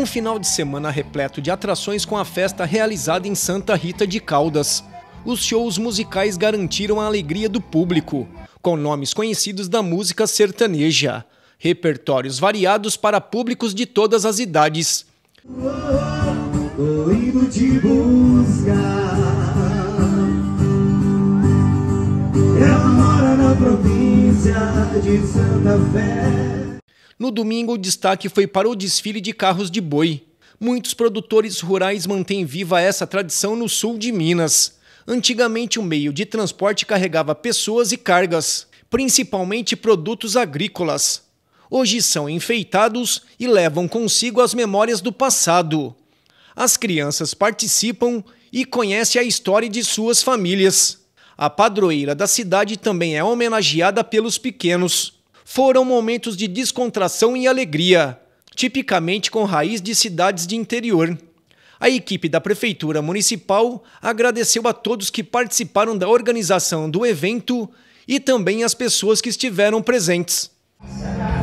Um final de semana repleto de atrações com a festa realizada em Santa Rita de Caldas. Os shows musicais garantiram a alegria do público, com nomes conhecidos da música sertaneja. Repertórios variados para públicos de todas as idades. Tô indo te buscar. Ela mora na província de Santa Fé. No domingo, o destaque foi para o desfile de carros de boi. Muitos produtores rurais mantêm viva essa tradição no sul de Minas. Antigamente, o meio de transporte carregava pessoas e cargas, principalmente produtos agrícolas. Hoje são enfeitados e levam consigo as memórias do passado. As crianças participam e conhecem a história de suas famílias. A padroeira da cidade também é homenageada pelos pequenos. Foram momentos de descontração e alegria, tipicamente com raiz de cidades de interior. A equipe da Prefeitura Municipal agradeceu a todos que participaram da organização do evento e também às pessoas que estiveram presentes.